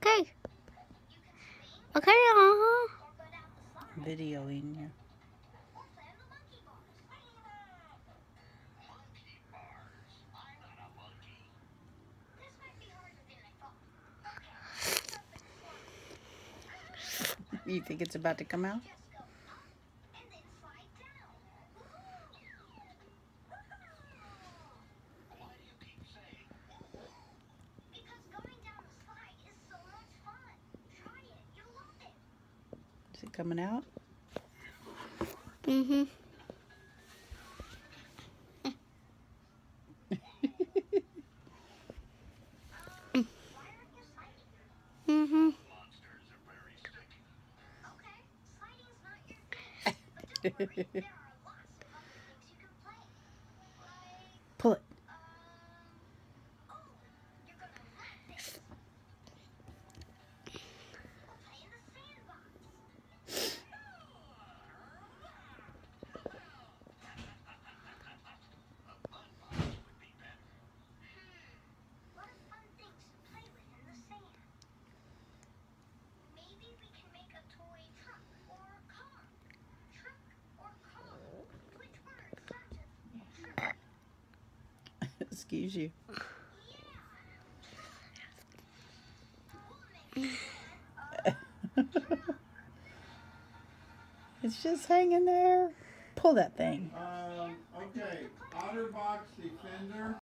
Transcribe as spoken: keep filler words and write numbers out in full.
Okay. Okay, uh-huh. Videoing you. You think it's about to come out? Is it coming out? Mm-hmm. Mm-hmm. Pull it. Excuse you. It's just hanging there. Pull that thing. Um, okay, OtterBox Defender.